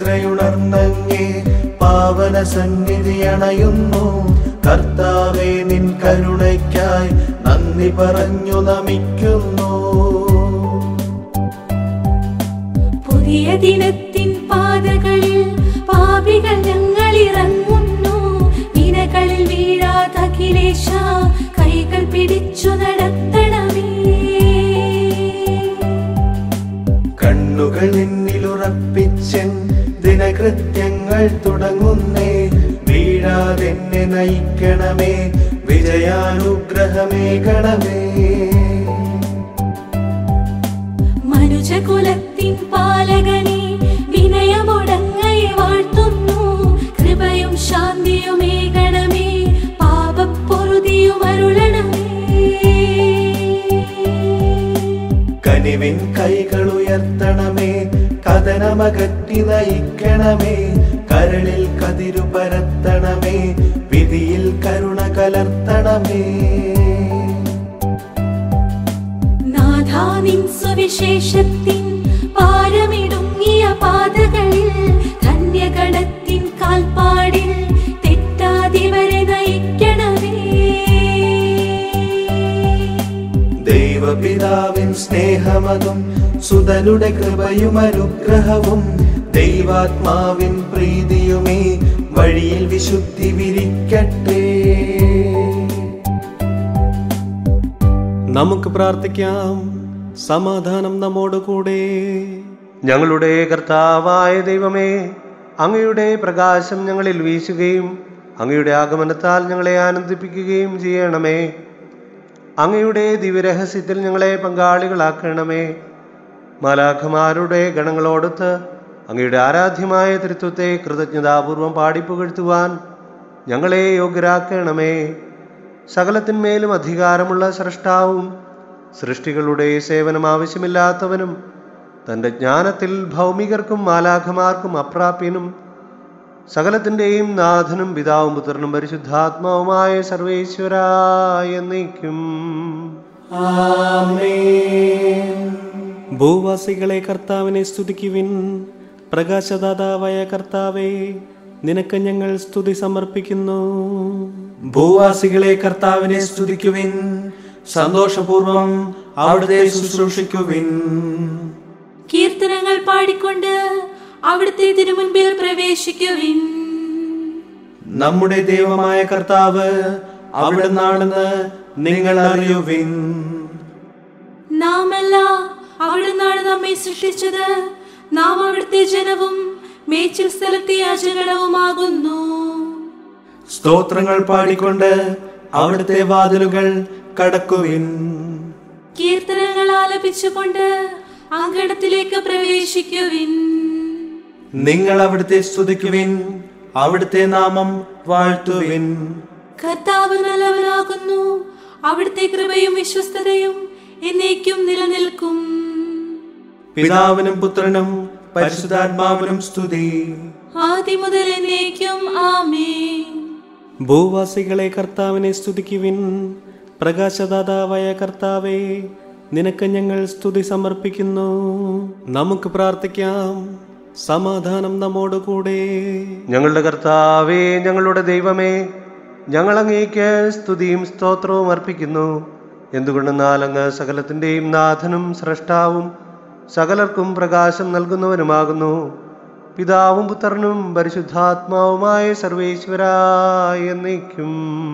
നിദ്രയുണർന്നങ്ങേ പാവന സന്നിധി അണയുന്നു. കർത്താവേ, നിൻ കരുണയ്ക്കായി നന്ദി പറഞ്ഞു നമിക്കുന്നു. പുതിയ ദിനത്തിൻ പാതകളിൽ പാപികൾ ഞങ്ങൾ ഇറങ്ങുന്നു. വിനകളിൽ വീഴാതെ അഖിലേശ കൈകൾ പിടിച്ചു നടത്തണമേ. കണ്ണുകൾ നിന്നിലുറപ്പിച്ചൻ ദിനകൃത്യങ്ങൾ തുടങ്ങുന്നേ. വീഴാതെന്നെ നയിക്കണമേ, വിജയാനുഗ്രഹമേകണമേ. മനുജകുലത്തിൻ പാലകനെ വിനയമൊടങ്ങയെ വാഴ്ത്തുന്നു. കൃപയും ശാന്തിയുമേകണമേ, പാപപ്പൊറുതിയും അരുളണമേ. കനിവിൻ കൈകൾ ഉയർത്തണമേ, കഥനമകറ്റി നയിക്കണമേ. കരളിൽ കതിരു പരത്തണമേ, വിധിയിൽ കരുണ കലർത്തണമേ. നാഥാ, നിൻ സുവിശേഷത്തിൻ പാരമിടുങ്ങിയ പാതകളിൽ ധന്യഗണത്തിൻ കാൽപ്പാടിൽ തെറ്റാതിവരെ നയിക്കണമേ. ദൈവപിതാവിൻ സ്നേഹമതും സുതനുടെ കൃപയും അനുഗ്രഹവും ദൈവാത്മാവിൻ പ്രീതിയുമേ വഴിയിൽ വിശുദ്ധി വിരിക്കട്ടെ. നമുക്ക് പ്രാർത്ഥിക്കാം. സമാധാനം നമ്മോടുകൂടെ. ഞങ്ങളുടെ കർത്താവായ ദൈവമേ, അങ്ങയുടെ പ്രകാശം ഞങ്ങളിൽ വീശുകയും അങ്ങയുടെ ആഗമനത്താൽ ഞങ്ങളെ ആനന്ദിപ്പിക്കുകയും ചെയ്യണമേ. അങ്ങയുടെ ദിവ്യരഹസ്യത്തിൽ ഞങ്ങളെ പങ്കാളികളാക്കണമേ. മാലാഖമാരുടെ ഗണങ്ങളോടൊത്ത് അങ്ങയുടെ ആരാധ്യമായ തൃത്വത്തെ കൃതജ്ഞതാപൂർവം പാടിപ്പുകഴ്ത്തുവാൻ ഞങ്ങളെ യോഗ്യരാക്കണമേ. സകലത്തിന്മേലും അധികാരമുള്ള സ്രഷ്ടാവും സൃഷ്ടികളുടെ സേവനം ആവശ്യമില്ലാത്തവനും തൻ്റെ ജ്ഞാനത്തിൽ ഭൗമികർക്കും മാലാഖമാർക്കും അപ്രാപ്യനും സകലത്തിൻ്റെയും നാഥനും പിതാവും പുത്രനും പരിശുദ്ധാത്മാവുമായ സർവേശ്വരായ എന്നേക്കും ആമേൻ. ഭൂവാസികളെ കർത്താവിനെ സ്തുതിക്കുവിൻ. പ്രകാശദാതാവായ കർത്താവേ, നിനക്ക് ഞങ്ങൾ സ്തുതി സമർപ്പിക്കുന്നു. ഭൂവാസികളെ കർത്താവിനെ സ്തുതിക്കുവിൻ. സന്തോഷപൂർവം അവിടുത്തെ ശുശ്രൂഷിക്കുവിൻ. കീർത്തനങ്ങൾ പാടിക്കൊണ്ട് അവിടുത്തെ തിരുമുൻപിൽ പ്രവേശിക്കുവിൻ. നമ്മുടെ ദൈവമായ കർത്താവ് അവിടുന്നാണെന്ന് നിങ്ങൾ അറിയുവിൻ. നാമല്ല, അവിടുന്നാണ് നമ്മെ സൃഷ്ടിച്ചത്. നാം അവിടുത്തെ ജനവും മേച്ചിൽ സ്ഥലത്തെ യാചകളവുമാകുന്നു. സ്തോത്രങ്ങൾ പാടിക്കൊണ്ട് അവിടുത്തെ വാതിലുകൾ കടക്കുവിൻ. കീർത്തനങ്ങൾ ആലപിച്ചുകൊണ്ട് അങ്കണത്തിലേക്ക് പ്രവേശിക്കുവിൻ. നിങ്ങൾ അവിടുത്തെ സ്തുതിക്കുവിൻ, അവിടുത്തെ നാമം വാഴ്ത്തുവിൻ. കർത്താവ് നല്ലവനാകുന്നു. അവിടുത്തെ കൃപയും വിശ്വസ്തതയും എന്നേക്കും നിലനിൽക്കും. പിതാവിനും പുത്രനും പരിശുദ്ധാത്മാവിനും സ്തുതി. ആദ്യം മുതൽ എന്നേക്കും ആമേൻ. ഭൂവാസികളെ കർത്താവിനെ സ്തുതിക്കുവിൻ. പ്രകാശദാതാവായ കർത്താവേ, നിനക്ക് ഞങ്ങൾ സ്തുതി സമർപ്പിക്കുന്നു. നമുക്ക് പ്രാർത്ഥിക്കാം. സമാധാനം നമ്മോടുകൂടെ. ഞങ്ങളുടെ കർത്താവേ, ഞങ്ങളുടെ ദൈവമേ, ഞങ്ങൾ അങ്ങേക്ക് സ്തുതിയും സ്തോത്രവും അർപ്പിക്കുന്നു. എന്തുകൊണ്ടെന്നാൽ അങ്ങ് സകലത്തിൻ്റെയും നാഥനും സ്രഷ്ടാവും സകലർക്കും പ്രകാശം നൽകുന്നവനുമാകുന്നു. പിതാവും പുത്രനും പരിശുദ്ധാത്മാവുമായ സർവേശ്വരായ എന്നേക്കും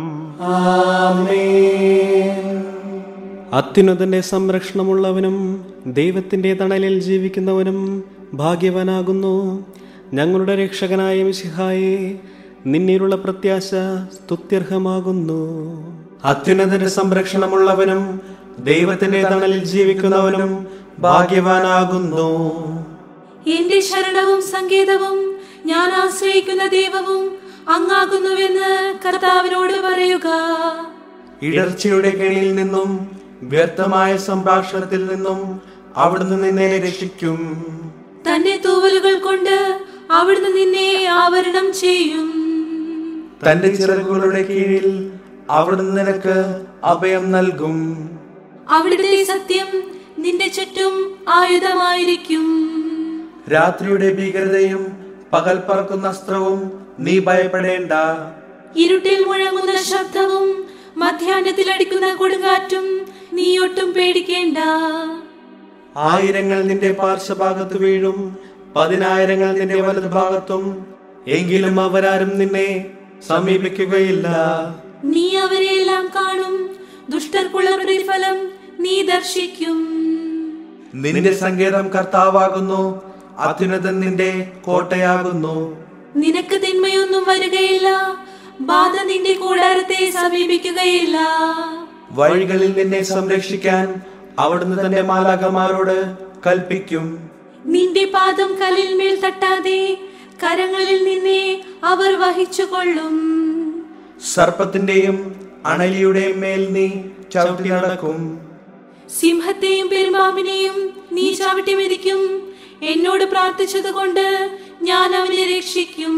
ആമേൻ. അത്യുന്നതന്റെ സംരക്ഷണമുള്ളവനും ദൈവത്തിന്റെ തണലിൽ ജീവിക്കുന്നവനും ഭാഗ്യവാനാകുന്നു. ഞങ്ങളുടെ രക്ഷകനായ മിശിഹായേ, നിന്നിലുള്ള പ്രത്യാശ സ്തുത്യർഹമാകുന്നു. അത്യുന്നതന്റെ സംരക്ഷണമുള്ളവനും ദൈവത്തിന്റെ തണലിൽ ജീവിക്കുന്നവനും ഭാഗ്യവാനാകുന്നു. എന്റെ ശരണവും സങ്കേതവും ഞാൻ ആശ്രയിക്കുന്ന ദൈവവും അങ്ങാകുന്നുവെന്ന് കർത്താവിനോട് പറയുക. ഇടർച്ചയുടെ കെണിയിൽ നിന്നും വ്യർത്ഥമായ സംഭാഷണത്തിൽ നിന്നും അവിടുന്ന് നിന്നെ രക്ഷിക്കും. തന്റെ തൂവലുകൾ കൊണ്ട് അവിടുന്ന് നിന്നെ ആവരണം ചെയ്യും. തന്റെ ചിറകുകളുടെ കീഴിൽ അവിടുന്ന് നിനക്ക് അഭയം നൽകും. അവിടുത്തെ സത്യം നിന്റെ ചുറ്റും ആയുധമായിരിക്കും. രാത്രിയുടെ ഭീകരതയും പകൽ പറക്കുന്ന അസ്ത്രവും നീ ഭയപ്പെടേണ്ട. ഇരുട്ടിൽ മുഴങ്ങുന്ന ശബ്ദവും മധ്യാഹ്നത്തിൽ അടിക്കുന്ന കൊടുങ്കാറ്റും നീ ഒട്ടും പേടിക്കേണ്ട. ആയിരങ്ങൾ നിന്റെ പാർശ്വഭാഗത്ത് വീഴും, 10,000 നിന്റെ വലതുഭാഗത്തും, എങ്കിലും അവരാരും നിന്നെ സമീപിക്കുകയില്ല. നീ അവരെയെല്ലാം കാണും, ദുഷ്ടർക്കുള്ള പ്രതിഫലം നീ ദർശിക്കും. നിന്റെ സങ്കേതം കർത്താവാകുന്നു, അത്യുന്നതൻ നിന്റെ കോട്ടയാകുന്നു. നിനക്ക് തിന്മയൊന്നും വരികയില്ല, ബാധ നിന്റെ കൂടാരത്തെ സമീപിക്കുകയില്ല. വഴികളിൽ നിന്നെ സംരക്ഷിക്കാൻ അവിടുന്ന് തന്റെ മാലാഖമാരോട് കൽപ്പിക്കും. നിന്റെ പാദം കല്ലിൽ മേൽ തട്ടാതെ കരങ്ങളിൽ നിന്നെ അവർ വഹിച്ചുകൊള്ളും. സർപ്പത്തിന്റെയും അണലിയുടെയും മേൽ നീ ചവിട്ടി നടക്കും. സിംഹത്തെയും പെരുമ്പാമ്പിനെയും നീ ചവിട്ടി മെതിക്കും. എന്നോട് പ്രാർത്ഥിച്ചതുകൊണ്ട് ഞാൻ അവനെ രക്ഷിക്കും.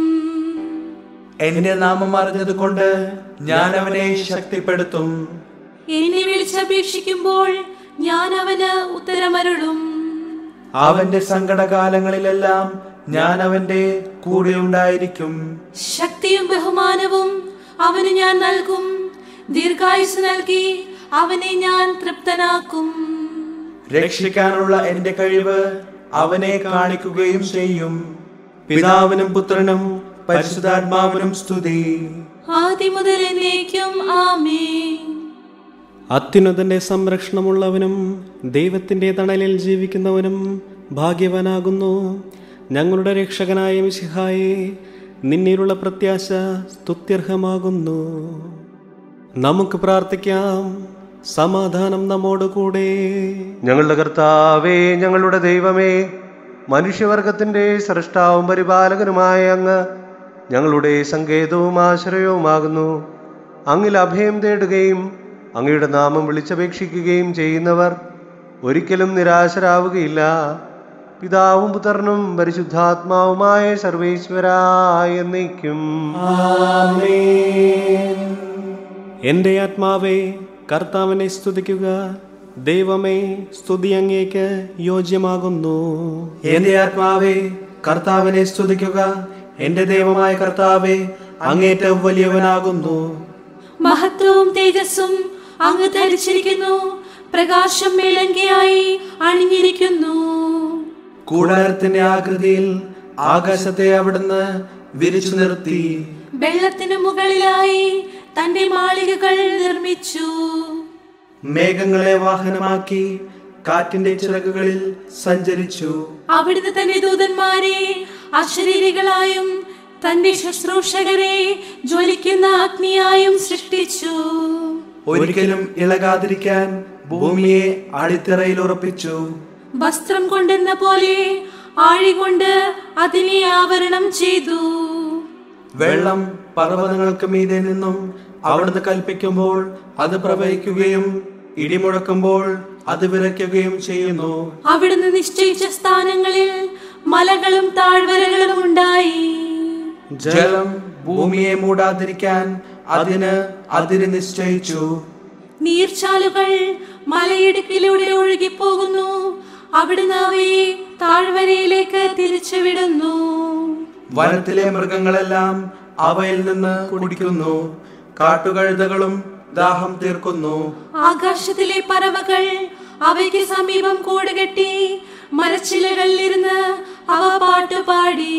എന്റെ നാമം അറിഞ്ഞത് കൊണ്ട് ഞാൻ അവനെ ശക്തിപ്പെടുത്തും. എന്നെ വിളിച്ചപേക്ഷിക്കുമ്പോൾ ഞാൻ അവന് ഉത്തരമരുളും. അവന്റെ സങ്കടകാലങ്ങളിലെല്ലാം ഞാൻ അവന്റെ കൂടെ ഉണ്ടായിരിക്കും. ശക്തിയും ബഹുമാനവും അവന് ഞാൻ നൽകും. ദീർഘായുസ് നൽകി അവനെ ഞാൻ തൃപ്തനാക്കും. രക്ഷിക്കാനുള്ള എന്റെ കഴിവ് അവനെ കാണിക്കുകയും ചെയ്യും. പിതാവിനും പുത്രനും പരിശുദ്ധാത്മാവിനും സ്തുതി. ആദ്യം മുതൽ എന്നേക്കും ആമേൻ. അത്യുന്നതന്റെ സംരക്ഷണമുള്ളവനും ദൈവത്തിന്റെ തണലിൽ ജീവിക്കുന്നവനും ഭാഗ്യവാനാകുന്നു. ഞങ്ങളുടെ രക്ഷകനായ മിശിഹായേ, നിന്നിലുള്ള പ്രത്യാശ സ്തുത്യർഹമാകുന്നു. നമുക്ക് പ്രാർത്ഥിക്കാം. സമാധാനം നമ്മോടുകൂടെ. ഞങ്ങളുടെ കർത്താവേ, ഞങ്ങളുടെ ദൈവമേ, മനുഷ്യവർഗത്തിന്റെ സ്രഷ്ടാവും പരിപാലകനുമായ അങ്ങ് ഞങ്ങളുടെ സങ്കേതവും ആശ്രയവുമാകുന്നു. അങ്ങിൽ അഭയം തേടുകയും അങ്ങയുടെ നാമം വിളിച്ചപേക്ഷിക്കുകയും ചെയ്യുന്നവർ ഒരിക്കലും നിരാശരാവുകയില്ല. പിതാവും പുത്രനും പരിശുദ്ധാത്മാവുമായ സർവേശ്വരായ എന്നേക്കും ആമേൻ. എൻ്റെ ആത്മാവേ, കർത്താവിനെ സ്തുതിക്കുക. ദൈവമേ, സ്തുതി അങ്ങേക്ക് യോജ്യമാകുന്നു. എന്റെ ആത്മാവേ, കർത്താവിനെ സ്തുതിക്കുക. എന്റെ ദൈവമായ കർത്താവേ, അങ്ങേറ്റവും വലിയവനാകുന്നു. മഹത്വവും തേജസ്സും അങ്ങ് ധരിച്ചിരിക്കുന്നു. പ്രകാശം മേലങ്കിയായി അണിഞ്ഞിരിക്കുന്നു. കൂടാരത്തിന്റെ ആകൃതിയിൽ ആകാശത്തെ അവിടുന്ന് വിരിച്ചു നിർത്തി. വെള്ളത്തിനു മുകളിലായി തന്റെ മാളികകൾ നിർമ്മിച്ചു. മേഘങ്ങളെ വാഹനമാക്കി കാറ്റിന്റെ ചിറകുകളിൽ സഞ്ചരിച്ചു. അവിടുന്ന് തന്റെ ദൂതന്മാരെ അശരീരികളായും തന്റെ ശുശ്രൂഷകരെ ജ്വലിക്കുന്ന അഗ്നിയായും സൃഷ്ടിച്ചു. ഒരിക്കലും ഇളകാതിരിക്കാൻ ഭൂമിയെ അടിത്തറയിൽ ഉറപ്പിച്ചു. വസ്ത്രം കൊണ്ടെന്ന പോലെ ആഴികൊണ്ട് അതിനെ ആവരണം ചെയ്തു. വെള്ളം പർവ്വതങ്ങൾക്ക് മീതെ നിന്നും അവിടുന്ന് കൽപ്പിക്കുമ്പോൾ അത് പ്രവഹിക്കുകയും ഇടിമുഴക്കുമ്പോൾ അത് വിറയ്ക്കുകയും ചെയ്യുന്നു. അവിടുന്ന് നിശ്ചയിച്ച സ്ഥാനങ്ങളിൽ മലകളും താഴ്വരകളും ഉണ്ടായി. ജലം ഭൂമിയെ മൂടാതിരിക്കാൻ അതിന് നിശ്ചയിച്ചു. നീർച്ചാലുകൾ മലയിടുക്കിലൂടെ ഒഴുകിപ്പോകുന്നു. അവിടുന്ന് അവയെ താഴ്വരയിലേക്ക് തിരിച്ചുവിടുന്നു. വനത്തിലെ മൃഗങ്ങളെല്ലാം അവയിൽ നിന്ന് കുടിക്കുന്നു. കാട്ടുകഴുതകളും ദാഹം തീർക്കുന്നു. ആകാശത്തിലെ പറവകൾ അവയ്ക്ക് സമീപം കൂടുകെട്ടി മരച്ചിലകളിലിരുന്ന് അവ പാട്ടുപാടി.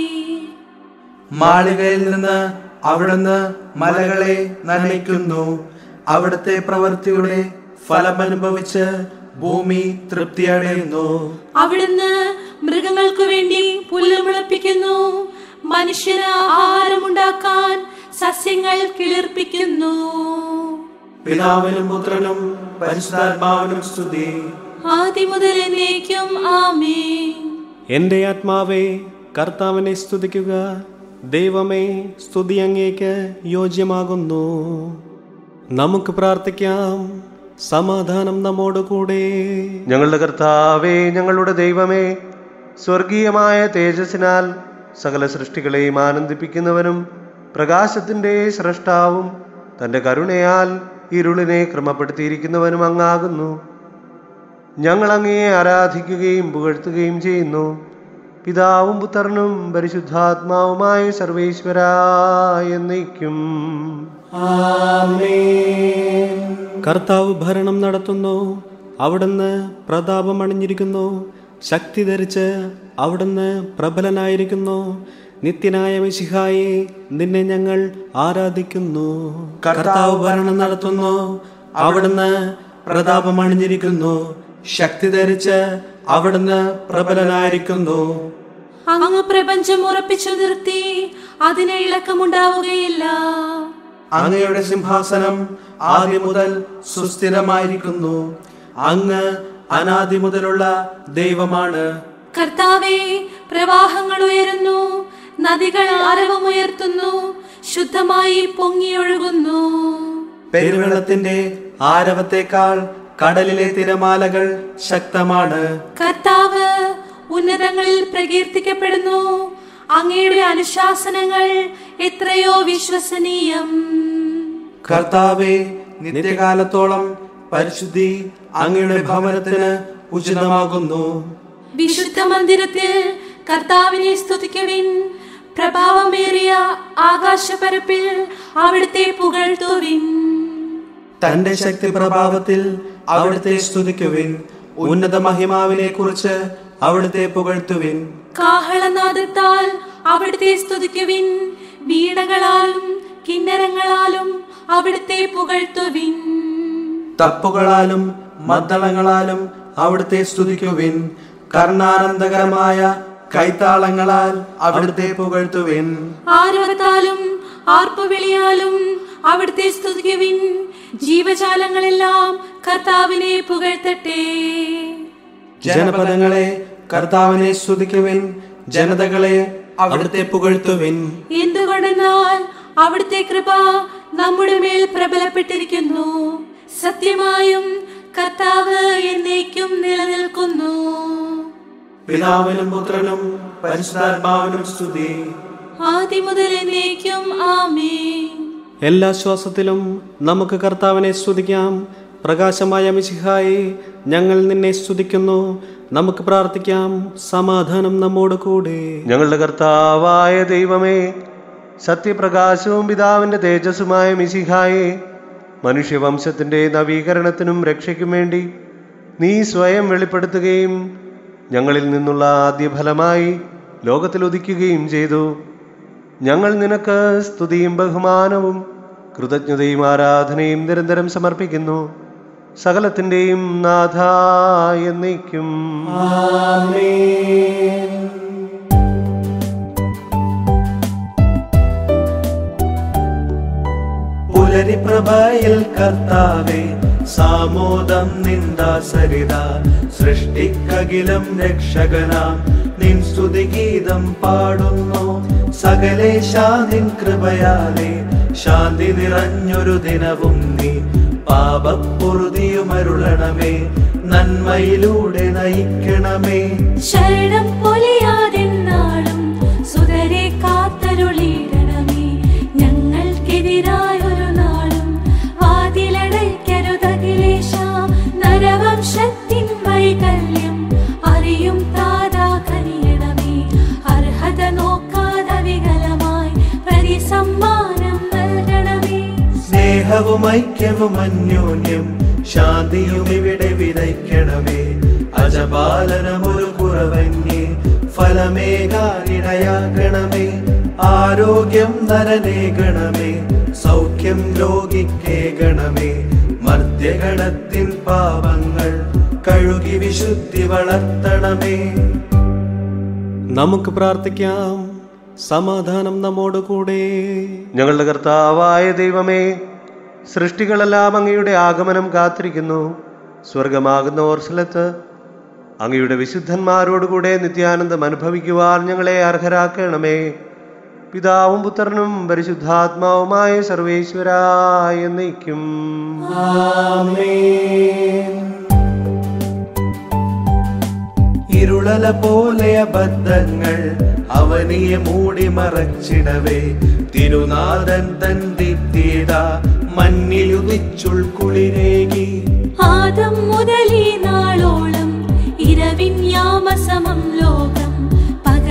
മാളികയിൽ നിന്ന് അവിടുന്ന് മലകളെ നനയ്ക്കുന്നു. അവിടുത്തെ പ്രവൃത്തിയുടെ ഫലമനുഭവിച്ച് ഭൂമി തൃപ്തിയടയുന്നു. അവിടുന്ന് മൃഗങ്ങൾക്കു വേണ്ടി പുല്ല് മുളപ്പിക്കുന്നു. മനുഷ്യന് ആഹാരമുണ്ടാക്കാൻ സസ്യങ്ങൾ കിളിർപ്പിക്കുന്നു. പിതാവിനും പുത്രനും പരിശുദ്ധാത്മാവിനും സ്തുതി. ആദ്യം മുതൽ എന്നേക്കും ആമേൻ. എൻ്റെ ആത്മാവേ, കർത്താവിനെ സ്തുതിക്കുക. ദൈവമേ, സ്തുതി അങ്ങേക്ക് യോജ്യമാകുന്നു. നമുക്ക് പ്രാർത്ഥിക്കാം. സമാധാനം നമ്മോടുകൂടെ. ഞങ്ങളുടെ കർത്താവേ, ഞങ്ങളുടെ ദൈവമേ, സ്വർഗീയമായ തേജസ്സിനാൽ സകല സൃഷ്ടികളെയും ആനന്ദിപ്പിക്കുന്നവനും പ്രകാശത്തിൻ്റെ സ്രഷ്ടാവും തൻ്റെ കരുണയാൽ ഇരുളിനെ ക്രമപ്പെടുത്തിയിരിക്കുന്നവനും അങ്ങാകുന്നു. ഞങ്ങൾ അങ്ങയെ ആരാധിക്കുകയും പുകഴ്ത്തുകയും ചെയ്യുന്നു. പിതാവും പുത്രനും പരിശുദ്ധാത്മാവുമായ സർവേശ്വര എന്നേക്കും. കർത്താവ് ഭരണം നടത്തുന്നു, അവിടുന്ന് പ്രതാപം അണിഞ്ഞിരിക്കുന്നു. ശക്തി ധരിച്ച് അവിടുന്ന് പ്രബലനായിരിക്കുന്നു. നിത്യനായ മിശിഹായെ, നിന്നെ ഞങ്ങൾ ആരാധിക്കുന്നു. കർത്താവ് ഭരണം നടത്തുന്നു, അവിടുന്ന് പ്രതാപം അണിഞ്ഞിരിക്കുന്നു. ശക്തി ധരിച്ച് അവിടുന്ന് പ്രബലനായിരിക്കുന്നു. അങ്ങ് പ്രപഞ്ചം ഉറപ്പിച്ചു നിർത്തി, അതിന് ഇളക്കമുണ്ടാവുകയില്ല. അങ്ങയുടെ സിംഹാസനം ആദ്യം മുതൽ സുസ്ഥിരമായിരിക്കുന്നു. അങ്ങ് അനാദി മുതലുള്ള ദൈവമാണ്. കർത്താവേ, പ്രവാഹങ്ങൾ ഉയരുന്നു, നദികൾ അരവമുയർത്തുന്നു, ശുദ്ധമായി പൊങ്ങിയൊഴുകുന്നു. പെരുവെള്ളത്തിന്റെ ആരവത്തേക്കാൾ കടലിലെ തിരമാലകൾ ശക്തമാണ്. കർത്താവ് ഉന്നതങ്ങളിൽ പ്രകീർത്തിക്കപ്പെടുന്നു. അങ്ങയുടെ അനുശാസനങ്ങൾ എത്രയോ വിശ്വസനീയം. കർത്താവേ, നിത്യകാലത്തോളം പരിശുദ്ധി അങ്ങയുടെ ഭവനത്തിന് ഉചിതമാകുന്നു. വിശുദ്ധ മന്ദിരത്തിൽ കർത്താവിനെ സ്തുതിക്കുവിൻ. പ്രഭാവമേറിയ ആകാശപരപ്പിൽ അവിടുത്തെ പുകഴ്ത്തുവിൻ. തന്റെ ശക്തി പ്രഭാവത്തിൽ അവിടുത്തെ സ്തുതിക്കുവിൻ. ഉന്നത മഹിമാവിനെ കുറിച്ച് അവിടുത്തെ പുകഴ്ത്തുവിൻ. കാഹളനാദത്താൽ അവിടുത്തെ സ്തുതിക്കുവിൻ. വീണകളാലും കിന്നരങ്ങളാലും അവിടുത്തെ പുകഴ്ത്തുവിൻ. തപ്പുകളാലും മദ്ദളങ്ങളാലും അവിടുത്തെ സ്തുതിക്കുവിൻ. കർണാനന്ദകരമായ കൈത്താളങ്ങളാൽ അവിടുത്തെ പുകഴ്ത്തുവിൻ. ആരവത്താലും ആർപ്പുവിളിയാലും അവിടുത്തെ സ്തുതിക്കുവിൻ. ജീവജാലങ്ങളെല്ലാം കർത്താവിനെ പുകഴ്ത്തട്ടെ. ജനപദങ്ങളെ കർത്താവിനെ സ്തുതിക്കുവിൻ. ജനതകളെ അവിടുത്തെ പുകഴ്ത്തുവിൻ. എന്തുകൊണ്ടെന്നാൽ അവിടുത്തെ കൃപ നമ്മുടെ മേൽ പ്രബലപ്പെട്ടിരിക്കുന്നു. സത്യമായും കർത്താവ് എന്നേക്കും നിലനിൽക്കുന്നു. പിതാവിനും പുത്രനും പരിശുദ്ധാത്മാവിനും സ്തുതി. ആദ്യം മുതൽ എന്നേക്കും ആമേൻ. എല്ലാ ശ്വാസത്തിലും നമുക്ക് കർത്താവിനെ സ്തുതിക്കാം. പ്രകാശമായ മിശിഹായെ, ഞങ്ങൾ നിന്നെ സ്തുതിക്കുന്നു. നമുക്ക് പ്രാർത്ഥിക്കാം. സമാധാനം നമ്മോട് കൂടെ. ഞങ്ങളുടെ കർത്താവായ ദൈവമേ, സത്യപ്രകാശവും പിതാവിന്റെ തേജസ്സുമായ മിശിഹായെ, മനുഷ്യവംശത്തിന്റെ നവീകരണത്തിനും രക്ഷയ്ക്കും വേണ്ടി നീ സ്വയം വെളിപ്പെടുത്തുകയും ഞങ്ങളിൽ നിന്നുള്ള ആദ്യഫലമായി ലോകത്തിൽ ഉദിക്കുകയും ചെയ്തു. ഞങ്ങൾ നിനക്ക് സ്തുതിയും ബഹുമാനവും കൃതജ്ഞതയും ആരാധനയും നിരന്തരം സമർപ്പിക്കുന്നു. സകലത്തിന്റെയും നാഥ എന്നേക്കും. പുലരിപ്രഭയിൽ കർത്താവേ, സാമോദം നിന്ദാസരിത സൃഷ്ടിക്കകിലം രക്ഷകനാം നിൻ സ്തുതിഗീതം പാടുന്നു. സകലേശാ നിൻ കൃപയാലേ ശാന്തി നിറഞ്ഞൊരു ദിനവും നീ പാപപ്പൊറുതിയുമരുളണമേ. നന്മയിലൂടെ നയിക്കണമേ. ശരണം പൊലിയാതെന്നാളും സുതരെ കാത്തരുളിയിടണമേ. ഞങ്ങൾക്കെതിരായൊരു നാളും വാതിലടയ്ക്കരുതകിലേശ. നരവംശത്തിൻ വൈകല്യം അറിയും താതാ കനിയണമേ. അർഹത നോക്കാതെ വികലമായി പ്രതിസമ്മാനം നൽകണമേ. സ്നേഹവും ഐക്യവും അന്യോന്യം ശാന്തിയും ഇവിടെ വിതയ്ക്കണമേ. അജപാലനമൊരു കുറവന്യേ ഫലമേകാനിടയാകണമേ. ആരോഗ്യം നരനേകണമേ, സൗഖ്യം രോഗിക്കേകണമേ. മർത്യഗണത്തിൻ പാപങ്ങൾ കഴുകി വിശുദ്ധി വളർത്തണമേ. നമുക്ക് പ്രാർത്ഥിക്കാം. സമാധാനം നമ്മോട് കൂടെ. ഞങ്ങളുടെ കർത്താവായ ദൈവമേ, സൃഷ്ടികളെല്ലാം അങ്ങയുടെ ആഗമനം കാത്തിരിക്കുന്നു. സ്വർഗമാകുന്ന ഓർസലത്ത് അങ്ങയുടെ വിശുദ്ധന്മാരോടുകൂടെ നിത്യാനന്ദം അനുഭവിക്കുവാൻ ഞങ്ങളെ അർഹരാക്കണമേ. പിതാവും പുത്രനും പരിശുദ്ധാത്മാവുമായ സർവേശ്വര എന്നേക്കും. ഇരുളല പോലെ അബദ്ധങ്ങൾ അവനിയെ മൂടി മറച്ചിടവേ. തിരുനാഥൻ തൻ ദീപ്തിത മഞ്ഞിലുദിച്ചുൾക്കുളിരേകി. ആദം മുതൽ ഈ നാളോളം ഇരവിൻ യാമസമം ലോകം പകൽ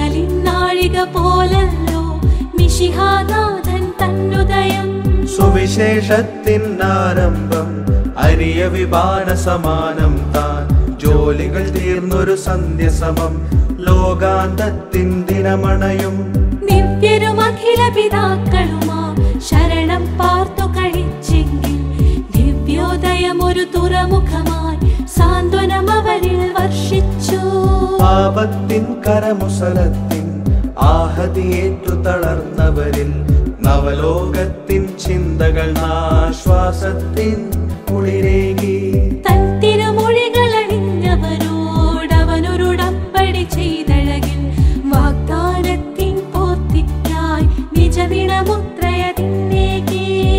മിശിഹാനാഥൻ തന്നുദയം. സുവിശേഷത്തിൻ ആരംഭം അരിയ വിപാന സമാനം താൻ. ജോലികൾ തീർന്നൊരു സന്ധ്യ സമം ലോകാന്തത്തിൻ ദിനമണയും. ദിവ്യരും അഖില പിതാക്കളുമാ ശരണം പാർത്തു കഴിച്ചെങ്കിൽ ദിവ്യോദയം ഒരു തുറമുഖമായി സാന്ത്വനം അവരിൽ വർഷിച്ചു. പാപത്തിൻ കരമുസലത്തിൻ ആഹതിയേറ്റു തളർന്നവരിൽ നവലോകത്തിൻ ചിന്തകൾ ആശ്വാസത്തിൻ കുളിരേകി. തൻ തിരുമൊഴികളണിഞ്ഞവരോടവനൊരുടമ്പടി ചെയ്തഴകിൽ വാഗ്ദാനത്തിൻ പൂർത്തിക്കായി നിജദിനമുദ്രയതിന്നേകി.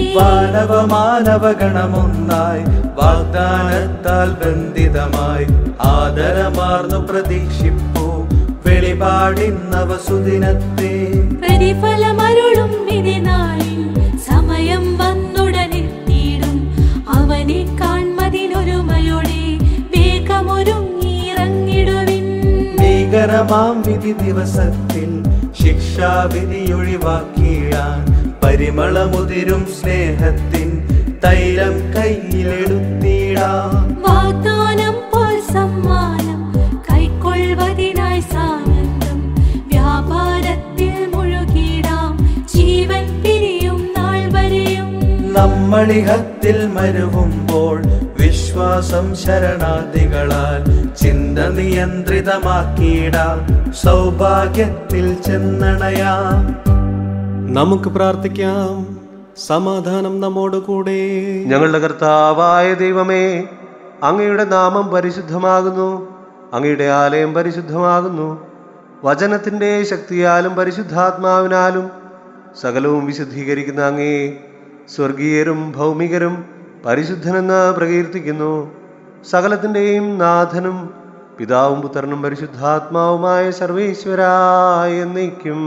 മാനവമാനവഗണമൊന്നായി വാഗ്ദാനത്താൽ ബന്ധിതമായി ആദരമാർന്നു പ്രതീക്ഷിപ്പൂ വെളിപാടിന്നവസുദിനത്തെ. പ്രതിഫലമരുളും ഇതിനാളിൽ സമയം വന്നുടനെത്തിയിടും അവനെ കാൺമതിനൊരുമയോടെ വേഗമൊരുങ്ങിയിറങ്ങിടുവിൻ. ഭീകരമാം വിധി ദിവസത്തിൽ ശിക്ഷാവിധിയൊഴിവാക്കിയിടാൻ പരിമളമുതിരും സ്നേഹത്തിൻ തൈലം കയ്യിലെടുത്തിടാം. വാഗ്ദാനം പോൽ സമ്മാനം കൈക്കൊള്ളുവതിനായി സാനന്ദം വ്യാപാരത്തിൽ മുഴുകിടാം ജീവൻ പിരിയും നാൾ വരെയും. നമ്മളിഹത്തിൽ മരുവുമ്പോൾ വിശ്വാസം ശരണാർത്ഥികളാൽ ചിന്ത നിയന്ത്രിതമാക്കിയിടാം സൗഭാഗ്യത്തിൽ ചെന്നണയാം. നമുക്ക് പ്രാർത്ഥിക്കാം. സമാധാനം നമ്മോടുകൂടെ. ഞങ്ങളുടെ കർത്താവായ ദൈവമേ, അങ്ങയുടെ നാമം പരിശുദ്ധമാകുന്നു. അങ്ങയുടെ ആലയം പരിശുദ്ധമാകുന്നു. വചനത്തിൻ്റെ ശക്തിയാലും പരിശുദ്ധാത്മാവിനാലും സകലവും വിശുദ്ധീകരിക്കുന്ന അങ്ങേ സ്വർഗീയരും ഭൗമികരും പരിശുദ്ധനെന്ന് പ്രകീർത്തിക്കുന്നു. സകലത്തിൻ്റെയും നാഥനും പിതാവും പുത്രനും പരിശുദ്ധാത്മാവുമായ സർവേശ്വരായ എന്നേക്കും.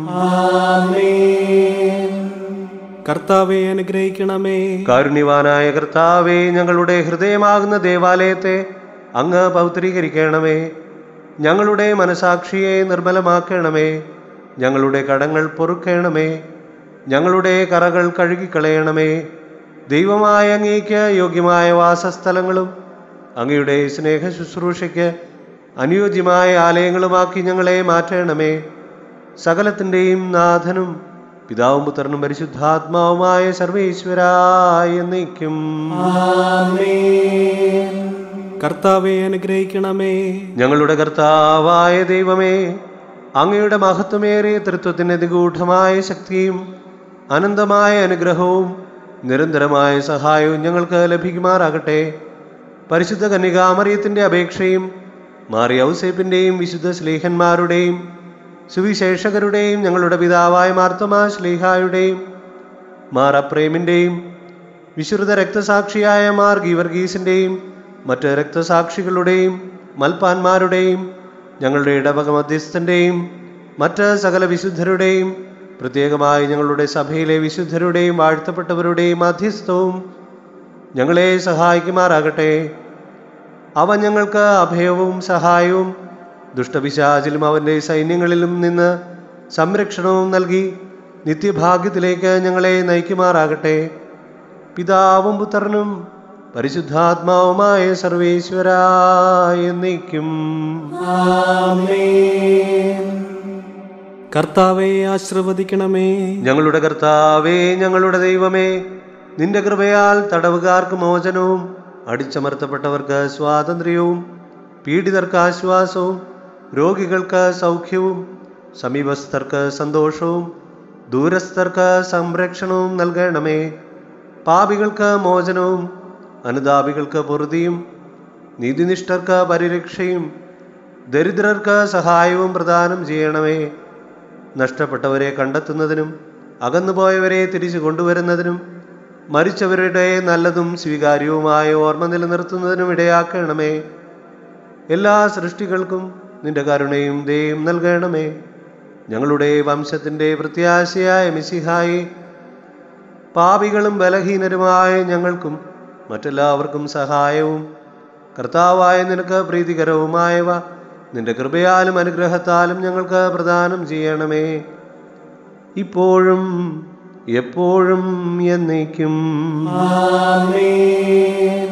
കർത്താവെ അനുഗ്രഹിക്കണമേ. കാരുണ്യവാനായ കർത്താവേ, ഞങ്ങളുടെ ഹൃദയമാകുന്ന ദേവാലയത്തെ അങ്ങ് പൗത്രീകരിക്കണമേ. ഞങ്ങളുടെ മനസാക്ഷിയെ നിർമ്മലമാക്കണമേ. ഞങ്ങളുടെ കടങ്ങൾ പൊറുക്കണമേ. ഞങ്ങളുടെ കറകൾ കഴുകിക്കളയണമേ. ദൈവമായ അങ്ങേക്ക് യോഗ്യമായ വാസസ്ഥലങ്ങളും അങ്ങയുടെ സ്നേഹ ശുശ്രൂഷയ്ക്ക് അനുയോജ്യമായ ആലയങ്ങളുമാക്കി ഞങ്ങളെ മാറ്റണമേ. സകലത്തിൻ്റെയും നാഥനും പിതാവും പുത്രനും പരിശുദ്ധാത്മാവുമായ സർവേശ്വരായ എന്നേക്കും. കർത്താവെ അനുഗ്രഹിക്കണമേ. ഞങ്ങളുടെ കർത്താവായ ദൈവമേ, അങ്ങയുടെ മഹത്വമേറിയ തൃത്വത്തിന് നിഗൂഢമായ ശക്തിയും അനന്തമായ അനുഗ്രഹവും നിരന്തരമായ സഹായവും ഞങ്ങൾക്ക് ലഭിക്കുമാറാകട്ടെ. പരിശുദ്ധ കന്യകാമറിയത്തിൻ്റെ അപേക്ഷയും മാറി ഔസേപ്പിൻ്റെയും വിശുദ്ധ ശ്ലീഹന്മാരുടെയും സുവിശേഷകരുടെയും ഞങ്ങളുടെ പിതാവായ മാർത്തോമാ ശ്ലീഹായുടെയും മാർ അപ്രേമിൻ്റെയും വിശുദ്ധ രക്തസാക്ഷിയായ മാർ ഗീവർഗീസിൻ്റെയും മറ്റ് രക്തസാക്ഷികളുടെയും മൽപ്പാന്മാരുടെയും ഞങ്ങളുടെ ഇടവക മധ്യസ്ഥൻ്റെയും മറ്റ് സകല വിശുദ്ധരുടെയും പ്രത്യേകമായി ഞങ്ങളുടെ സഭയിലെ വിശുദ്ധരുടെയും വാഴ്ത്തപ്പെട്ടവരുടെയും മധ്യസ്ഥവും ഞങ്ങളെ സഹായിക്കുമാറാകട്ടെ. അവ ഞങ്ങൾക്ക് അഭയവും സഹായവും ദുഷ്ടപിശാചിലും അവൻ്റെ സൈന്യങ്ങളിലും നിന്ന് സംരക്ഷണവും നൽകി നിത്യഭാഗ്യത്തിലേക്ക് ഞങ്ങളെ നയിക്കുമാറാകട്ടെ. പിതാവും പുത്രനും പരിശുദ്ധാത്മാവുമായ സർവേശ്വരായ എന്നേക്കും. കർത്താവെ ആശീർവദിക്കണമേ. ഞങ്ങളുടെ കർത്താവേ, ഞങ്ങളുടെ ദൈവമേ, നിന്റെ കൃപയാൽ തടവുകാർക്ക് മോചനവും അടിച്ചമർത്തപ്പെട്ടവർക്ക് സ്വാതന്ത്ര്യവും പീഡിതർക്ക് ആശ്വാസവും രോഗികൾക്ക് സൗഖ്യവും സമീപസ്ഥർക്ക് സന്തോഷവും ദൂരസ്ഥർക്ക് സംരക്ഷണവും നൽകണമേ. പാപികൾക്ക് മോചനവും അനുതാപികൾക്ക് പൊറുതിയും നീതിനിഷ്ഠർക്ക് പരിരക്ഷയും ദരിദ്രർക്ക് സഹായവും പ്രദാനം ചെയ്യണമേ. നഷ്ടപ്പെട്ടവരെ കണ്ടെത്തുന്നതിനും അകന്നുപോയവരെ തിരിച്ചു കൊണ്ടുവരുന്നതിനും മരിച്ചവരുടെ നല്ലതും സ്വീകാര്യവുമായ ഓർമ്മ നിലനിർത്തുന്നതിനും ഇടയാക്കണമേ. എല്ലാ സൃഷ്ടികൾക്കും നിന്റെ കരുണയും ദയയും നൽകണമേ. ഞങ്ങളുടെ വംശത്തിൻ്റെ പ്രത്യാശയായ മിശിഹായെ, പാപികളും ബലഹീനരുമായ ഞങ്ങൾക്കും മറ്റെല്ലാവർക്കും സഹായവും കർത്താവായ നിനക്ക് പ്രീതികരവുമായവ നിന്റെ കൃപയാലും അനുഗ്രഹത്താലും ഞങ്ങൾക്ക് പ്രദാനം ചെയ്യണമേ. ഇപ്പോഴും എപ്പോഴും എന്നേക്കും. ആമേൻ.